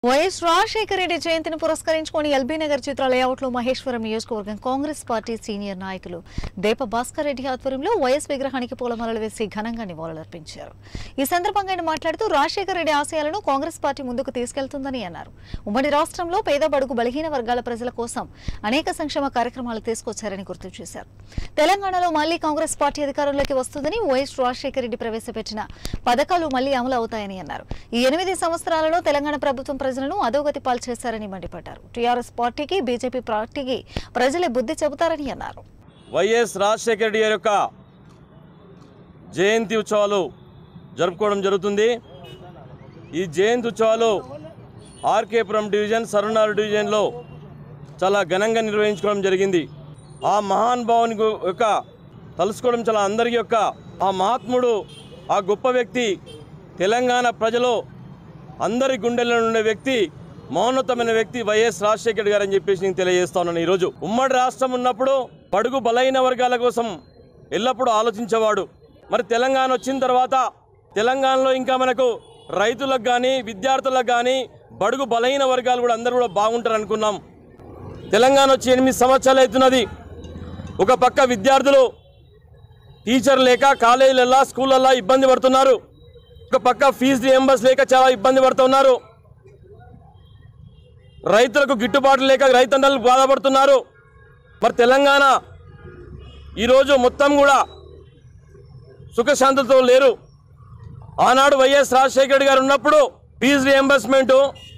YS Rajasekhara Reddy జయంతిని పురస్కరించుకొని LB Nagar చిత్ర లేఅవుట్లో మహేశ్వరం నియోజకవర్గం కాంగ్రెస్ పార్టీ సీనియర్ నాయకులు దేప భాస్కర్ రెడ్డి ఆధ్వర్యంలో వైఎస్ విగ్రహానికి పూలమాలలు వేసి ఘనంగా నివాళులర్పించారు. ఈ సందర్భంగా ఆయన మాట్లాడుతూ రాజశేఖర రెడ్డి ఆశయాలను కాంగ్రెస్ పార్టీ ముందుకు తీసుకెళ్తుందని అన్నారు. ఉమ్మడి రాష్ట్రంలో పేద బడుగు బలహీన వర్గాల ప్రజల కోసం అనేక సంక్షేమ కార్యక్రమాలు తీసుకొచ్చారని గుర్తు చేశారు. తెలంగాణలో మళ్లీ కాంగ్రెస్ పార్టీ అధికారంలోకి వస్తుందని వైఎస్ రాజశేఖర రెడ్డి ప్రవేశపెట్టిన పథకాలు మళ్లీ అమలు అవుతాయని అన్నారు. ఈ 8 సంవత్సరాలలో తెలంగాణ ప్రభుత్వం ప్రజలను అధోగతి పాలు చేశారని మండిపడ్డారు. టీఆర్ఎస్ పార్టీకి బీజేపీ పార్టీకి ప్రజలే బుద్ధి చెబుతారని అన్నారు. వైఎస్ రాజశేఖర రెడ్డి యొక్క జయంతి ఉత్సవాలు జరుపుకోవడం జరుగుతుంది. ఈ జయంతి ఉత్సవాలు ఆర్కేపురం డివిజన్ సరూనార్ డివిజన్లో చాలా ఘనంగా నిర్వహించుకోవడం జరిగింది. ఆ మహానుభావుని యొక్క తలుసుకోవడం చాలా అందరి యొక్క ఆ మహాత్ముడు, ఆ గొప్ప వ్యక్తి, తెలంగాణ ప్రజలు అందరి గుండెల్లో ఉండే వ్యక్తి, మౌనతమైన వ్యక్తి వైఎస్ రాజశేఖర రెడ్డి గారు అని చెప్పేసి నేను తెలియజేస్తా ఉన్నాను. ఈరోజు ఉమ్మడి రాష్ట్రం ఉన్నప్పుడు బడుగు బలైన వర్గాల కోసం ఎల్లప్పుడూ ఆలోచించేవాడు. మరి తెలంగాణ వచ్చిన తర్వాత తెలంగాణలో ఇంకా మనకు రైతులకు కానీ విద్యార్థులకు కానీ బడుగు బలైన వర్గాలు కూడా అందరూ కూడా బాగుంటారు అనుకున్నాం. తెలంగాణ వచ్చి 8 సంవత్సరాలు అవుతున్నది. ఒక పక్క విద్యార్థులు టీచర్ లేక కాలేజీలల్లో స్కూళ్ళల్లో ఇబ్బంది పడుతున్నారు. ఒక పక్క ఫీజు రియంబర్స్ లేక చాలా ఇబ్బంది పడుతున్నారు. రైతులకు గిట్టుబాటు లేక రైతన్నలు బాధపడుతున్నారు. మరి తెలంగాణ ఈరోజు మొత్తం కూడా సుఖశాంతులతో లేరు. ఆనాడు వైఎస్ రాజశేఖర రెడ్డి గారు ఉన్నప్పుడు ఫీజు రియంబర్స్మెంటు